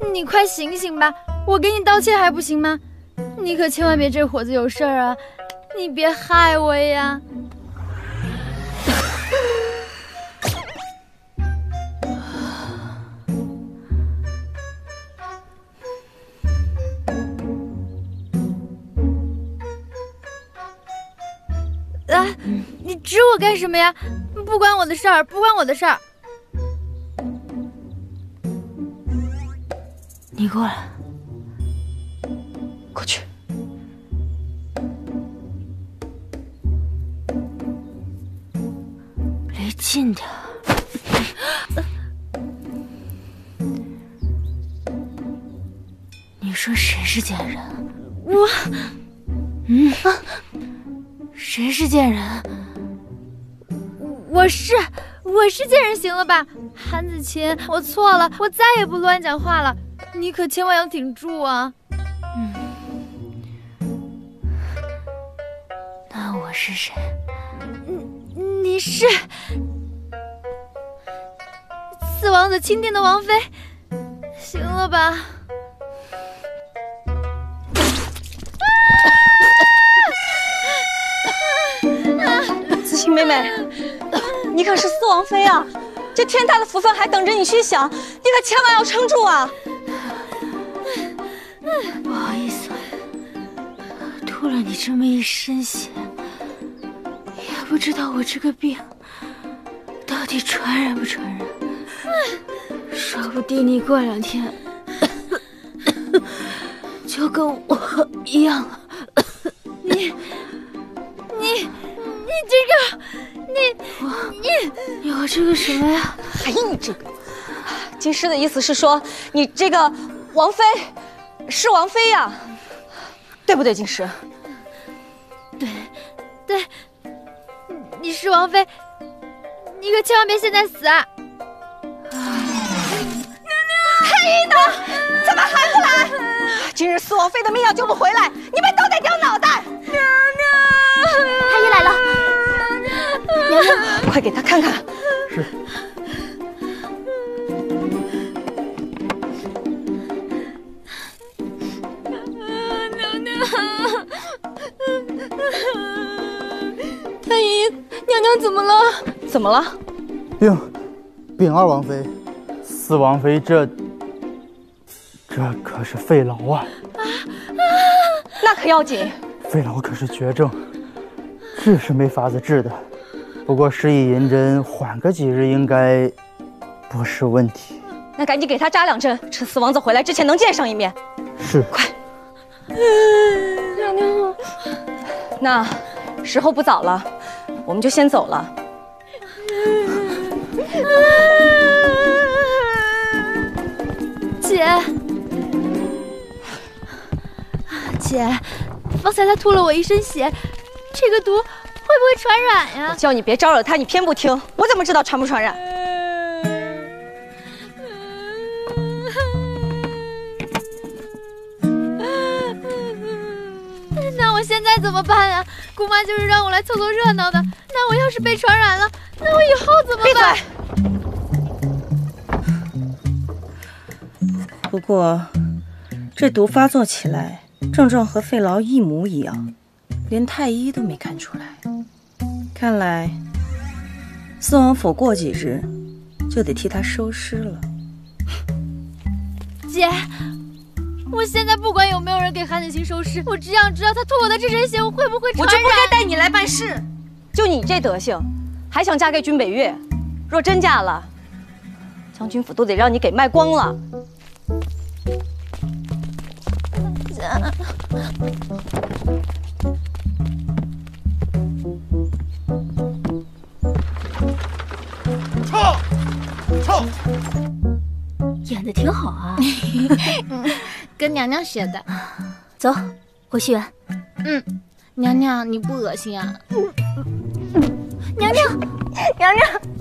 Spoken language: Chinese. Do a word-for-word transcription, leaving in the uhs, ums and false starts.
你快醒醒吧，我给你道歉还不行吗？你可千万别这伙子有事儿啊！你别害我呀！啊！你指我干什么呀？不关我的事儿，不关我的事儿。 你过来，过去。离近点。你说谁是贱人？ 我， 嗯，谁是贱人？ 我是，我是贱人，行了吧？韩子琴，我错了，我再也不乱讲话了。你可千万要挺住啊！ 嗯，那我是谁？ 你你是四王子钦定的王妃，行了吧？ 子欣妹妹，你可是四王妃啊！这天大的福分还等着你去享，你可千万要撑住啊！ 不好意思，吐了你这么一身血，也不知道我这个病到底传染不传染，说不定你过两天就跟我一样了。 你你你这个你我你你我这个什么呀？ 还你这个？金师的意思是说，你这个王妃是王妃呀，对不对，金师？ 对，对，你是王妃，你可千万别现在死啊！ 娘娘，太医呢？怎么还不来？今日四王妃的命要救不回来，你们都得掉脑袋！娘娘， 太医来了，娘娘， 快给他看看。 是。 太医，娘娘怎么了？ 怎么了？ 禀禀二王妃，四王妃这这可是肺痨啊！ 啊啊！那可要紧。 肺痨可是绝症，治是没法子治的，不过施以银针，缓个几日应该不是问题。 那赶紧给他扎两针，趁四王子回来之前能见上一面。 是。 快。娘娘，那时候不早了，我们就先走了。 姐，姐，方才他吐了我一身血，这个毒会不会传染呀？ 我叫你别招惹他，你偏不听，我怎么知道传不传染？ 那我现在怎么办呀？姑妈就是让我来凑凑热闹的，那我要是被传染了，那我以后怎么办？闭嘴！ 不过，这毒发作起来，症状和肺痨一模一样，连太医都没看出来。看来，四王府过几日就得替他收尸了。 姐，我现在不管有没有人给韩子欣收尸，我只想知道他吐我的这身血，我会不会传染？ 我就不该带你来办事。就你这德行，还想嫁给君北岳？若真嫁了，将军府都得让你给卖光了。 撤！撤！ 演的挺好啊， 跟娘娘学的。 走，回戏园。 嗯，娘娘你不恶心啊？ 娘娘， 娘娘。